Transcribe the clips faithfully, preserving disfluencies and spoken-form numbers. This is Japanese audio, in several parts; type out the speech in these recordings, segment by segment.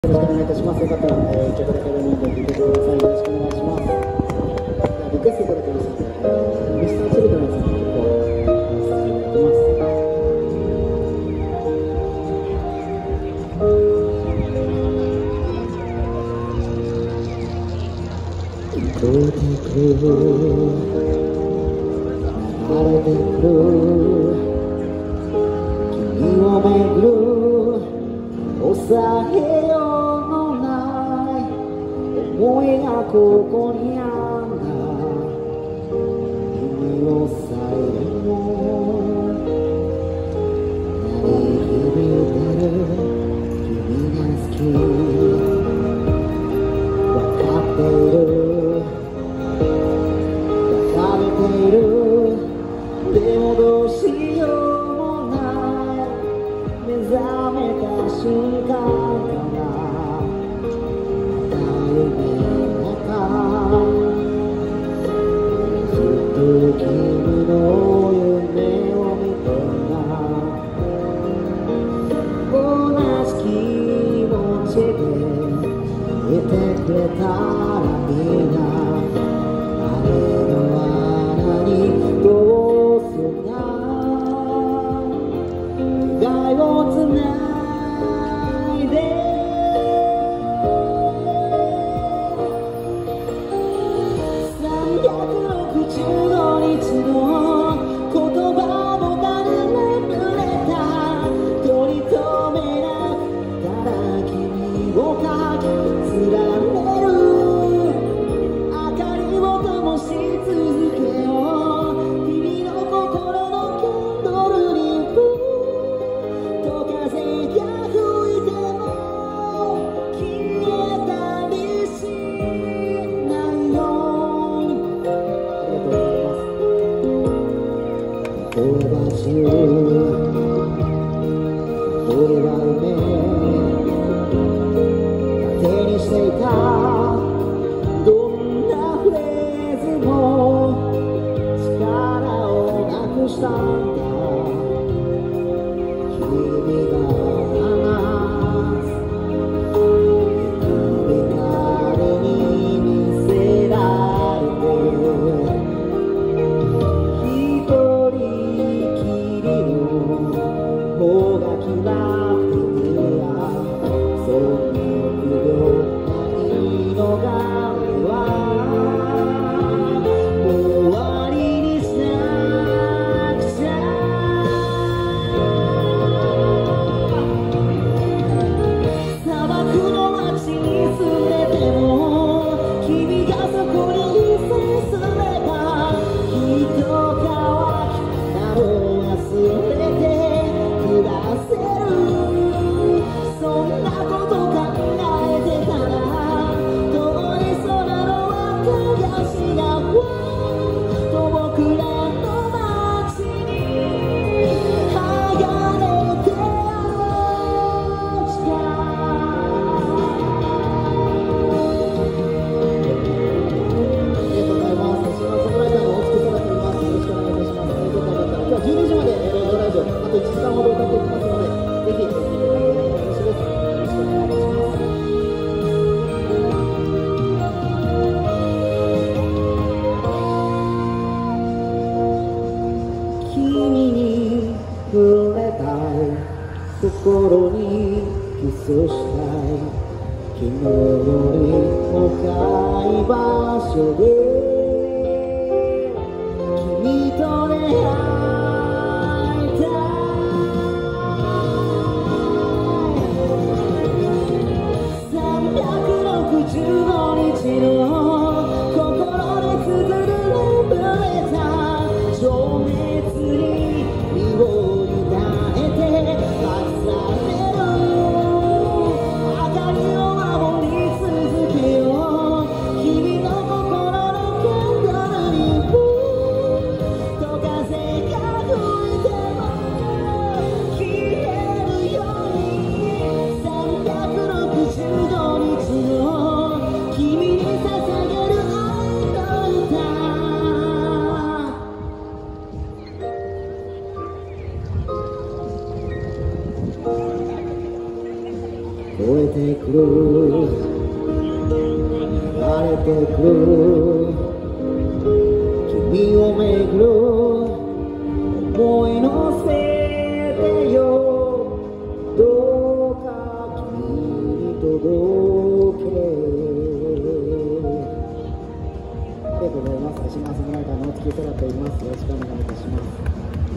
よろしくお願いいたします。よかったら、えー、曲だけでもいいので、曲を最後よろしくお願いします。リクエストいただきましたので、えー、ミスターチルドレンさんの曲をさせていただきます。聞こえてくる、流れてくる、君を巡る抑えようのない思いがここにあんだ。君をさえも鳴り響いてる君が好き分かっている分かっている。でもどうしようもない目覚めた瞬間からまた夢の中ずっと君の夢を見てた。同じ気持ちでいてくれたらいいな。あれの穴にどうすんな願いをつないでさんびゃくろくじゅうごにちの言葉も誰も触れた取り留めながら君をかき連ねる明かりを灯し続けよう君の心のキャンドルにと風が吹いても消えたりしないよ。ありがとうございます。これは自由これは夢手にしていたどんなフレーズも力をなくしたんだ。君が話す光に見せられて一人きりの方が気楽でいやそんな不良ないのが俺はもう終わりにしなくちゃ。砂漠の街に住んでても君がそこにいさえすればきっと乾きなの忘れて暮らせる。そんなこと考えてたら遠い空の赤やしがと僕らの街に剥がれて落ちた。ありがとうございます。シンガーソングライターの大月空と言います。よろしくお願いいたします。よかったら今日はじゅうにじまでロードラジオあといちじかんほど歌っていきますのでぜひ聴いていただければよろしいです。よろしくお願いいたします。君に触れたい心にキスしたい昨日よりも深い場所で君と出会いたい。さんびゃくろくじゅうごにちの心で綴るレた情熱に身を委ねて重ねる明かりを守り続けよう君の心の流れてくる君をめぐる思いのせいでよ、どうか君に届け。ありがとうございます。シンガーソングライターの大月空と言います。よろしくお願いいたします。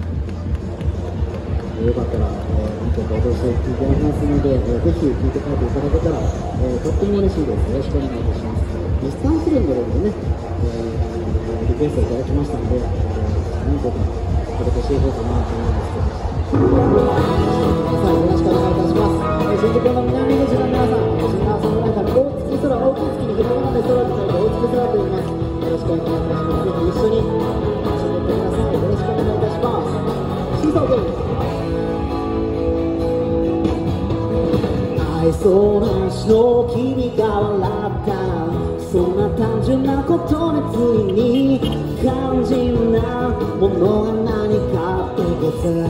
よかったら、えー、何曲か踊らせていただきますので、えー、ぜひ聴いて帰っていただけたら、えー、とっても嬉しいです。よろしくお願いいたします。日産フレンドでもね、えー、リクエストいただきましたので、えー、何個かお届けしていこうかなと思うんですけど、皆さんよろしくお願いいたします。えー、新宿の南口の皆さん、シンガーソングライターの大月空、大月にひらがなで空と書いて大月空と言います。よろしくお願いいたします。ぜひ一緒に一緒にやってください。よろしくお願いいたします。シーソーゲーム愛想なしの君が笑った、そんな単純なことでついに肝心なものが何かってこと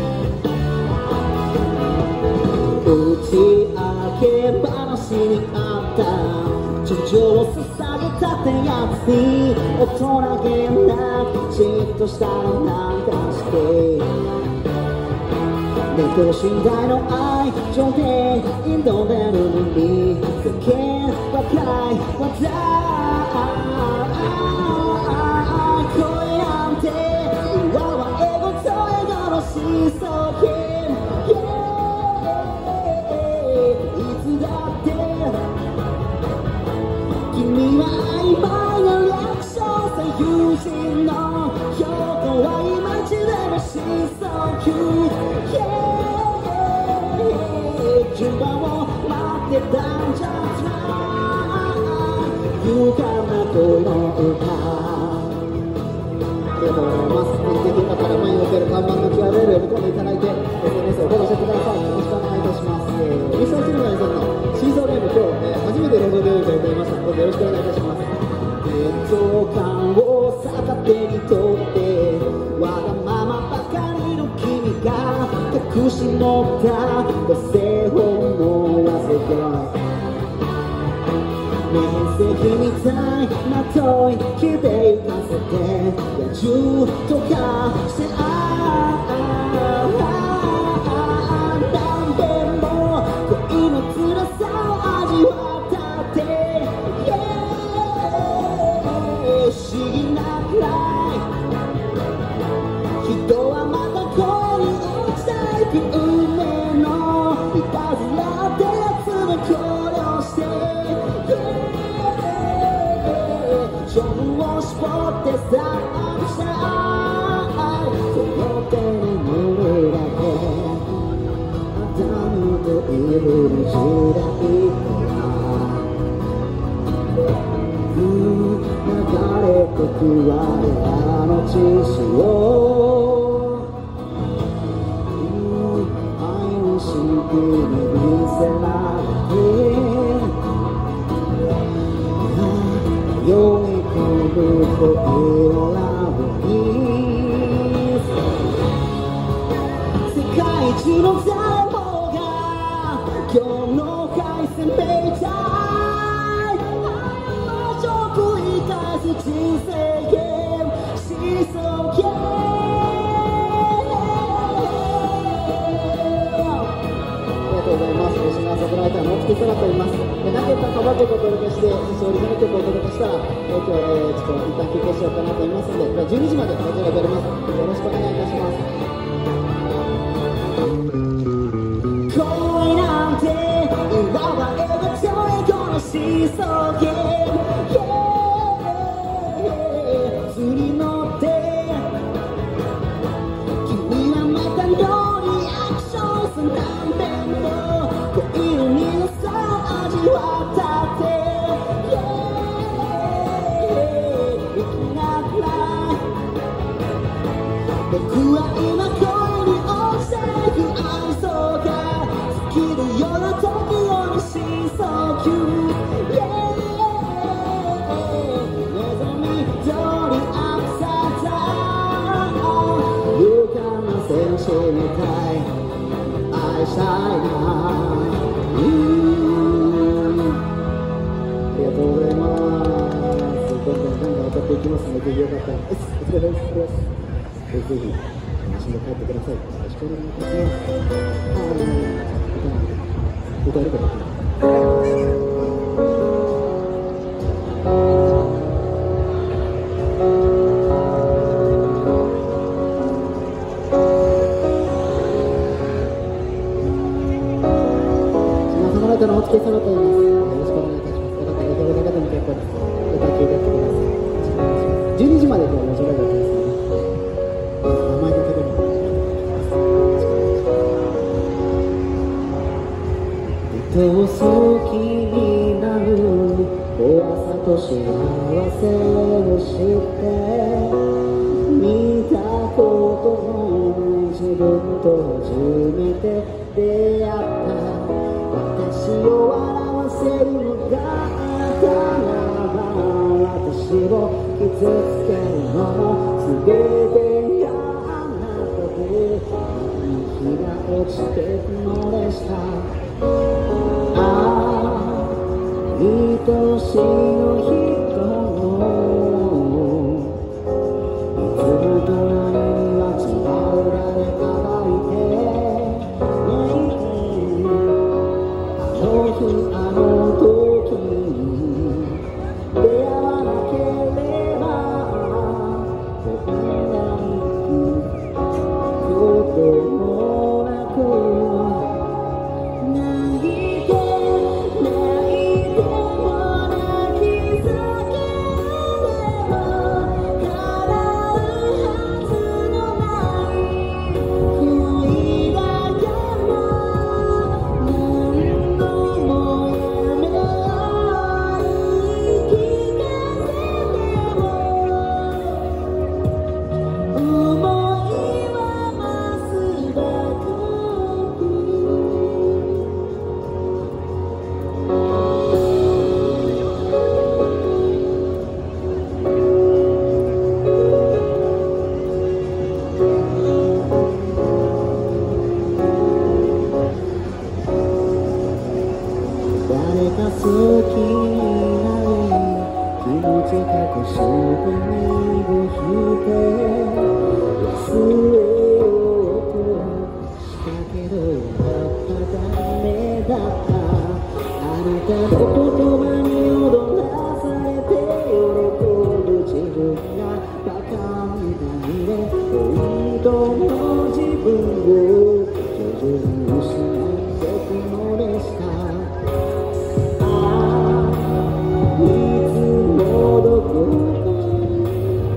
打ち明け話にあった情緒を捧げたってやつに大人げなくじっとしたらなんかして等身大の愛情で挑んでるのに世間ばかり笑う恋なんて今はエゴとエゴのシーソーゲーム、いつだって君は曖昧なリアクションさ、友人の評価はいまいちでもシーソーキュー順番を待ってたんじゃない勇敢な恋の歌。ありがとうございます。ぜひ今から前に置ける看板の キューアールエル を読み込んでいただいて エスエヌエス をフォローしてください。よろしくお願いいたします。えー、ミスターチルドレンさんのシーソーゲーム、今日、えー、初めてロゴで歌いましたのでよろしくお願いいたします。劣等感を逆手にとってわがままばかりの君が隠し持った土星本能はすごい面積みたいな吐息で浮かせて野獣とかしてああ何遍も恋の辛さを味わったって、yeah、不思議なくらい人はまた恋に落ちたい運命のいたずらってやつで考慮して、情を絞ってさあしたその手に塗るだけアダムとイブの時代から流れてく我らの血潮愛の神秘に見せられて酔い込む恋のラブに世界一の誰もが今日の回線めいたい愛を繰り返す人生ゲームシーソーゲーム。ありがとうございます。シンガーソングライターの大月空と言います。何曲かカバー曲をお届けして、勝利の曲をお届けしたら、えー、今日、えー、ちょっと一旦休憩しようかなと思いますので、じゅうにじまでこちらでやります。よろしくお願いいたします。恋なんて今はエゴとエゴのシーソーゲーム、yeah、図に乗って君はまたのリアクションす何遍も恋の苦さを味わったって、yeah、生きなくない僕は今恋に落ちていく愛想が尽きるような時よりシーソーキュー、yeah、望み通り愛された勇敢な戦士みたい愛したいな、うんきますので、ぜひよかったら、お疲れ様です。ぜひぜひ楽しんで帰ってください。よろしくお願いいたします。ああ、歌えるかな。お疲れ様と言います。よろしくお願いいたします。よかったら歌うだけでも結構です。歌って歌ってください。じゅうにじまで今日は面白いですので、名前だけでも愛そう気になる怖さと幸せを知って見たことのない自分と初めて出会った私を笑わせるのがあなたなら私を傷つけるのも全てがあなたで日が落ちてくのでした。ああ愛しの人のいつも隣には違う誰かがいてあの日あの時に出会わなければこんなにこともなく泣いて泣いても泣き叫んでも叶うはずのない恋だけは何度もやめない聞かせても思いはますばか誰か好きになり気持ち隠して身を引いて忘れようとしたけどやっぱダメだったあなたの言葉に踊らされて喜ぶ自分がバカみたいで本当の自分を徐々に失ってくのでした。いつもどこかに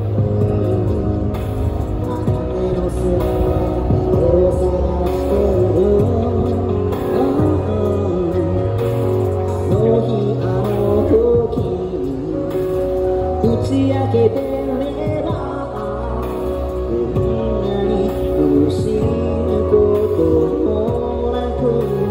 あなたの姿を探してるあの日あの時に打ち明けてればこんなに苦しむこともなく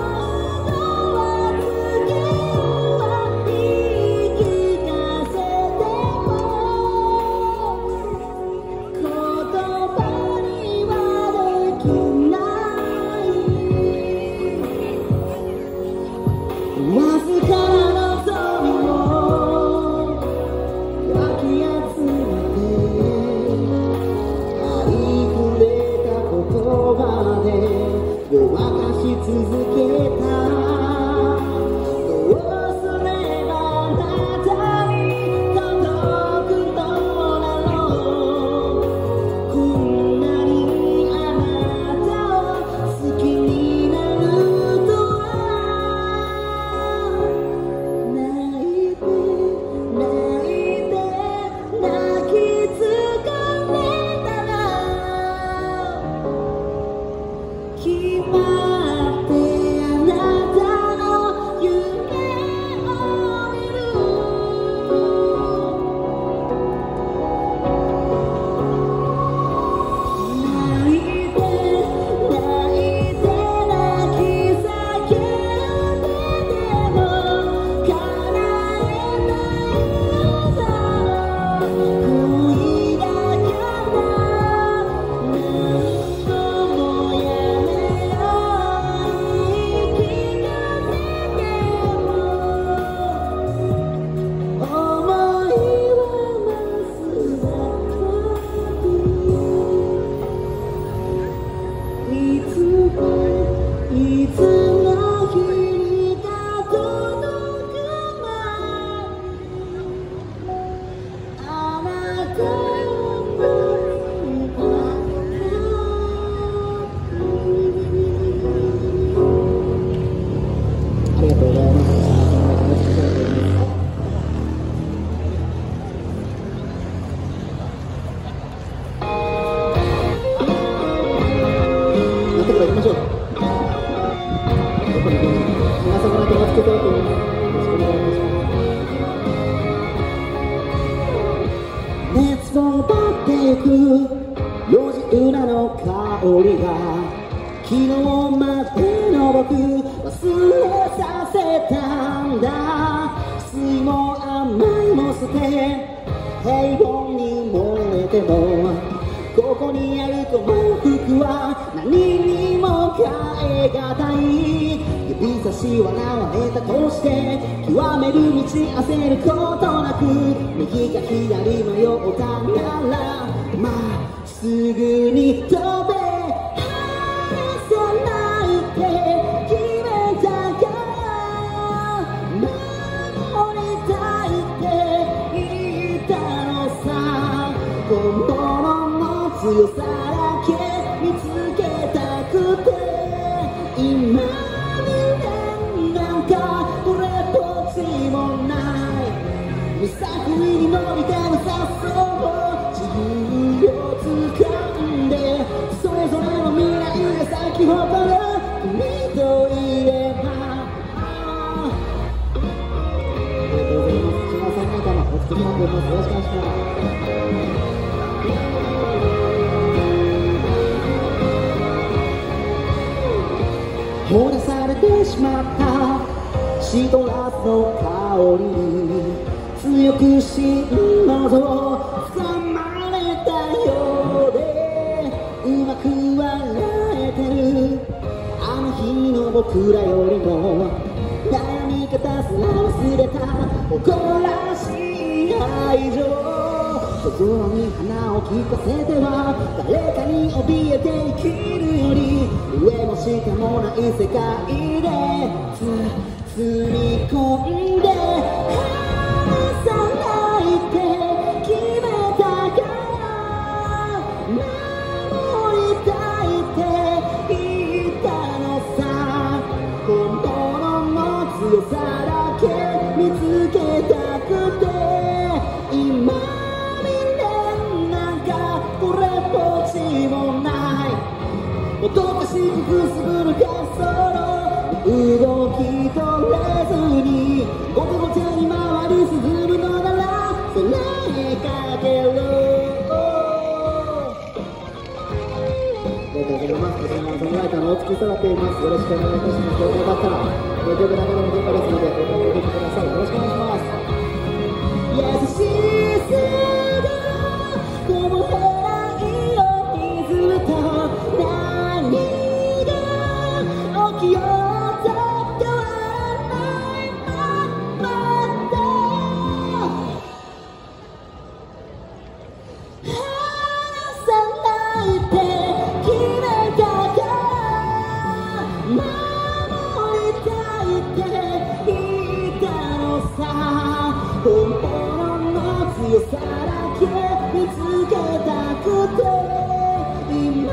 「 ありがとうございます。やってから行きましょう。どこに行きましょう。皆様とお付き合いいただきます。よろしくお願いします。熱を奪ってゆく路地裏の香りが昨日までの僕忘れさせたんだ。酸いも甘いも捨て平凡に燃えてもここにあるこの服は何にも変えがたい。指差しは縄ネタとして極める道焦ることなく右か左迷ったならまっすぐに飛べ。本物の強さだけ見つけたくて今にねんなんかこれっぽっちもない無作為に伸びてもさっそう自由を掴んでそれぞれの未来が咲き誇る君といれば。ありがとうございます。島さん方のお付き合いでます。よろしくお願いします。放らされてしまったシトラスの香りに強く心臓を掴まれたようでうまく笑えてるあの日の僕らよりも悩み方すら忘れた誇らしい愛情。心に花を聞かせては誰かに怯えて生きるより上も下もない世界でつ包み込んで離さないって決めたから守りたいって言ったのさ。本当の強さだけ見つけたくて今もどかしくくすぶる滑走路動き取れずにごちゃごちゃに回り進むのならそれかけろ。ありがとうございます。シンガーソングライターの大月さらっています。よろしくお願いいたします。よかったらご曲だけでも結構ですのでご覧ください。よろしくお願いします。優しさがこぼれないようにずっと気を取ってはないままで離さないって決めたから守りたいって言ったのさ。本物の強さだけ見つけたくて今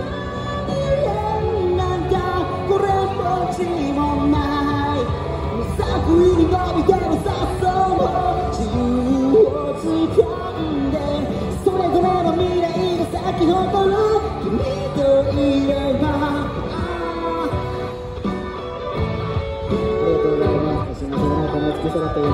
もない無作為に伸びてるさっそう自由を掴んでそれぞれの未来が咲き誇る君といれば。ありがとうございます。すみません、なんかもうつけさらっております。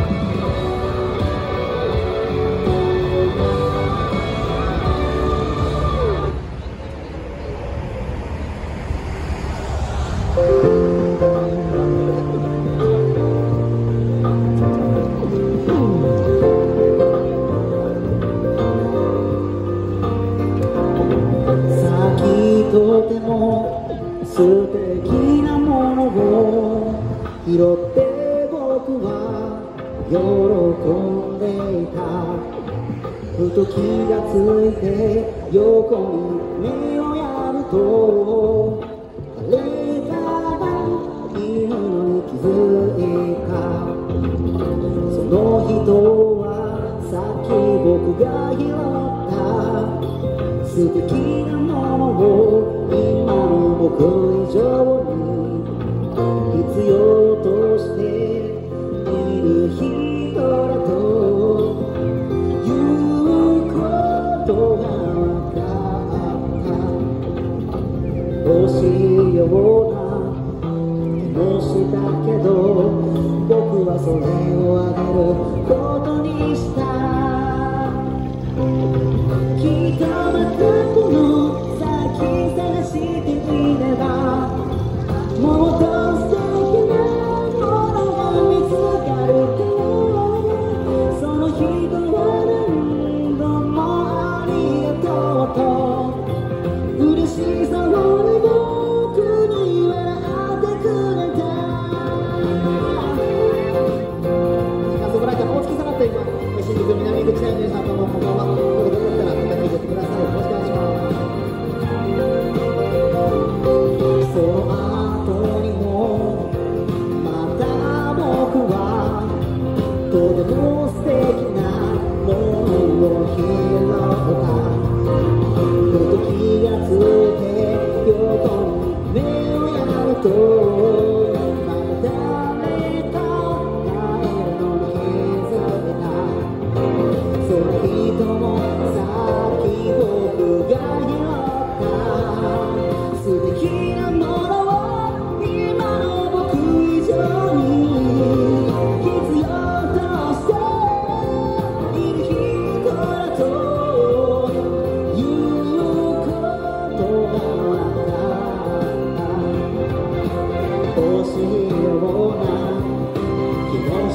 とても素敵なものを拾って僕は喜んでいた。ふと気がついて横に目をやると誰かがいるのに気づいた。その人はさっき僕が拾った素敵なものを今の僕以上に必要と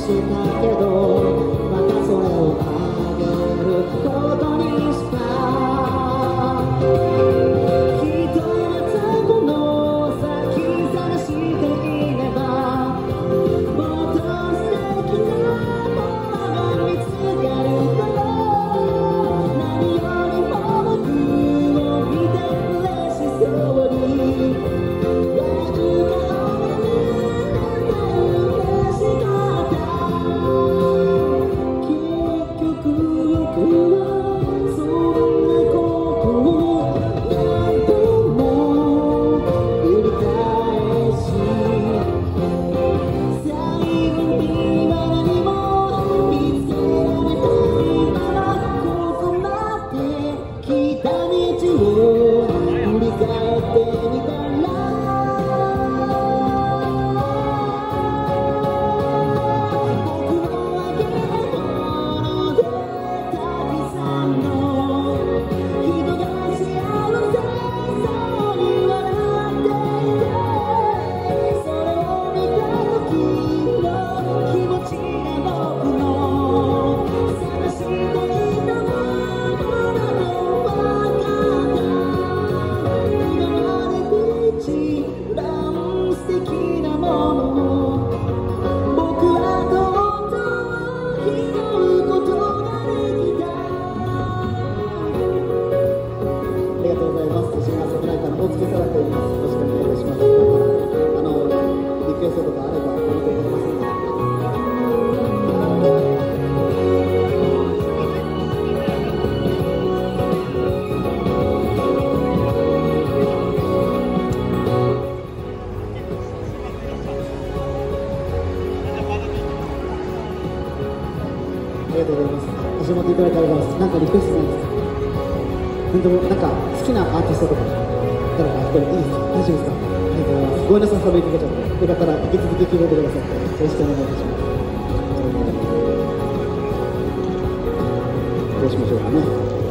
したけど、またそれをあげることにした。きっとまたこの先探していれば、もっと素敵なものが見つかるだろう。何よりも僕を見て嬉しそうに「始まっていただいてありがとうございます。なんかリクエストないですか？本当なんか好きなアーティストとか誰か一人いいですか？大丈夫ですか？ありがとうございます。ごめんなさい、サブイかけちゃって。よかったら引き続き聞いてください。よろしくお願いいたします。どうしましょうかね。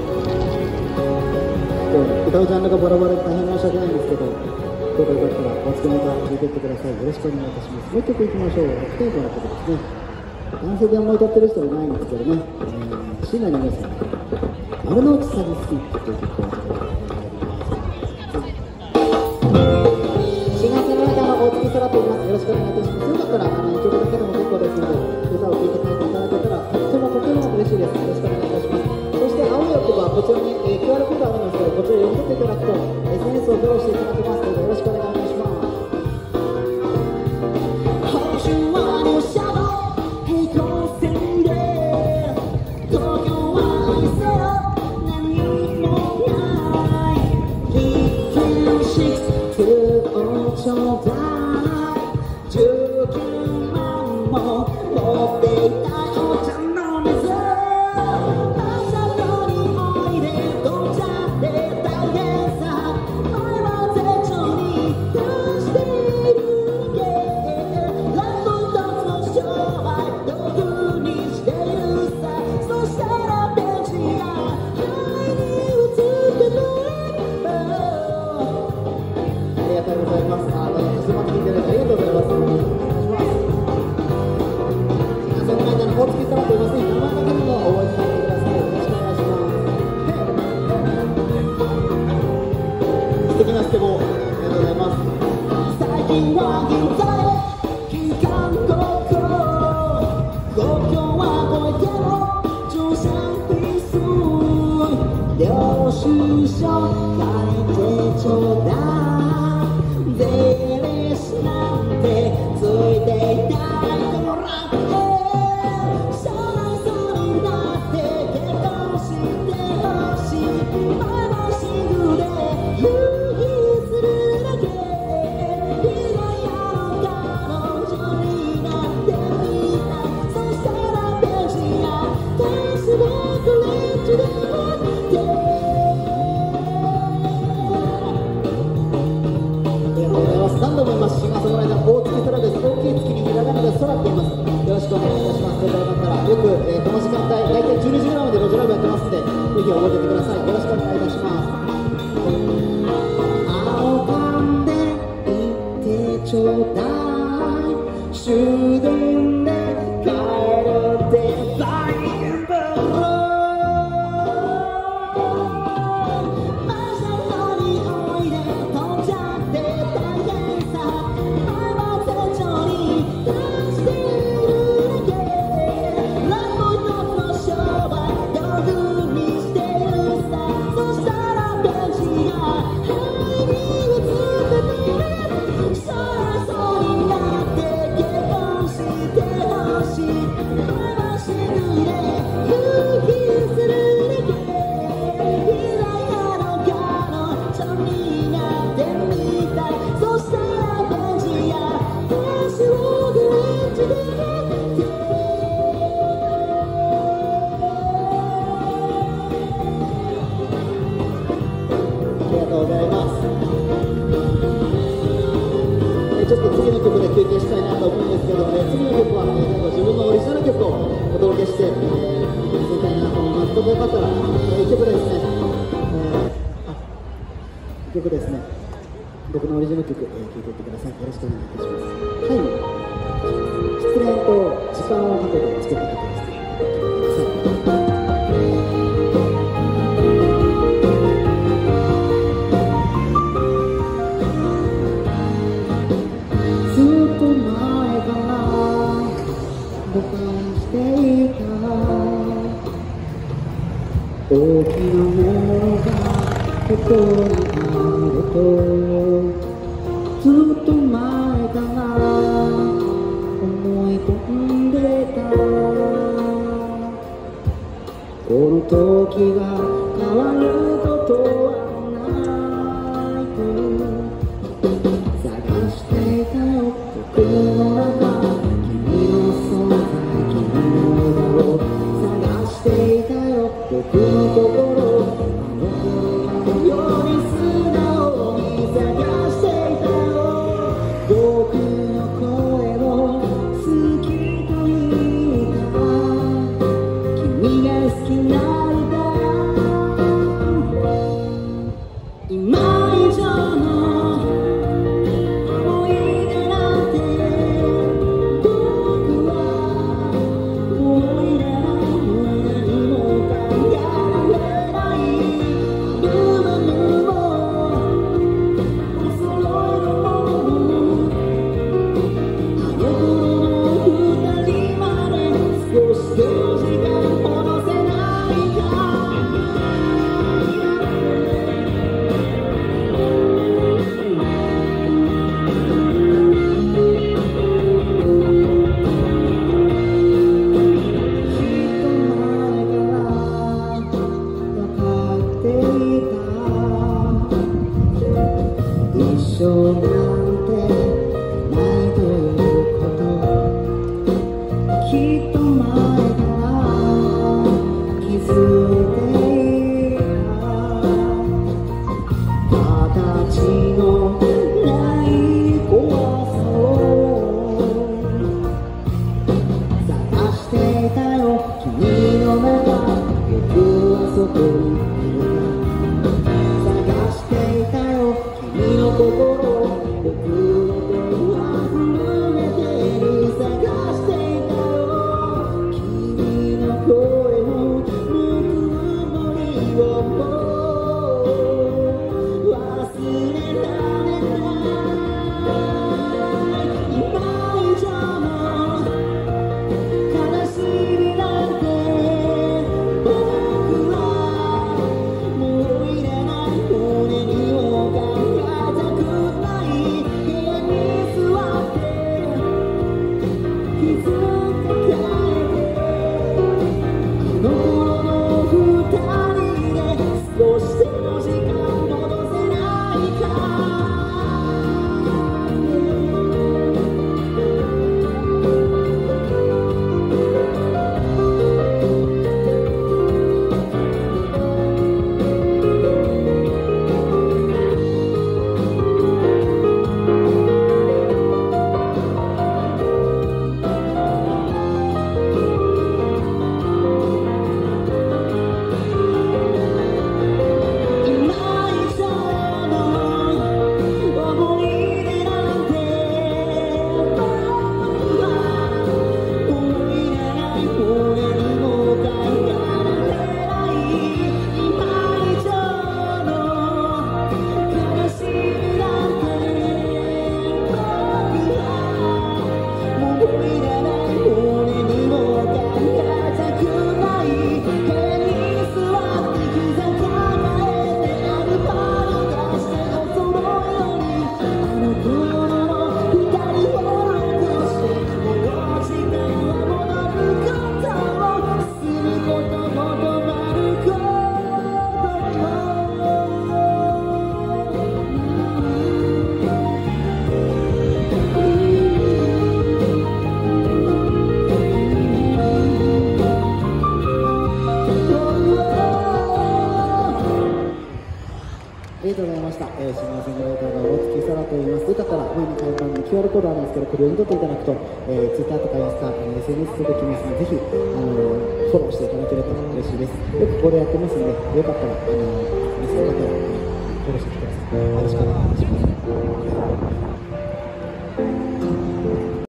歌うジャンルがバラバラで大変申し訳ないんですけど、どうかよかったらお付き合いから聞いていってください。よろしくお願いいたします。もう一曲いきましょう。テンポの曲ですね。男性であんまり歌ってる人いないんですけどね、えー、椎名林檎さん丸の内サディスティックという曲をお届けしがつの間の大月空と言います。よろしくお願いいたします。よかったらあのいっきょくだけでも結構ですので、歌を聴いて帰っていただけたらとてもとても嬉しいです。よろしくお願いいたします。そして青い欲はこちらに、えー、キューアール コードあるんですけど、こちら読み取っていただくと エスエヌエス をフォローしていただけますので、よろしくお願いいたします。 どもね、次の曲は、ね、最後自分のオリジナル曲をお届けして、えー、見せたいなと思います。どうぞよかったら、えー、いっきょくですね、えー、あいっきょくですね、僕のオリジナル曲、えー、聴いていってください。よろしくお願いいたします。はい、失恋と時間をかけて作った曲です。大きなものがここにあるとずっと前から思い込んでたこの時が変わることはないと探していたよ僕の中君の存在君の笑顔探していたよ僕の心あの頃より素直に探していたよ僕の声を好きと言った君が好きなんだ今以上の思い出なんて僕はもういらない何も考えられない部分もお揃いのものあの頃の二人まで少しでも時間戻せないか一生なんてないということきっと前から気づいていた形のない怖さを探していたよ君の目が僕はそこにいる探していたよ君の心僕の手は震えてる探していたよ君の声のぬくもりをもう忘れられない今以上の悲しみなんて僕はもういらない胸にも考えたくない部屋に座って気づいて帰ってあの頃の二人で少しでも時間戻せないかありがとうございました。えー、シンガーソングライターの大月沙羅と言います。よかったら上に看板に キューアール コードあるんですけど、これを読み取っていただくと、えー、Twitter とかインスタ、エスエヌエス できますので、ぜひ、あのー、フォローしていただければ嬉しいです。よくここでやってますんで、よかったら、あのー、リスナーの方は、フォローしてください。よろしくお願いします。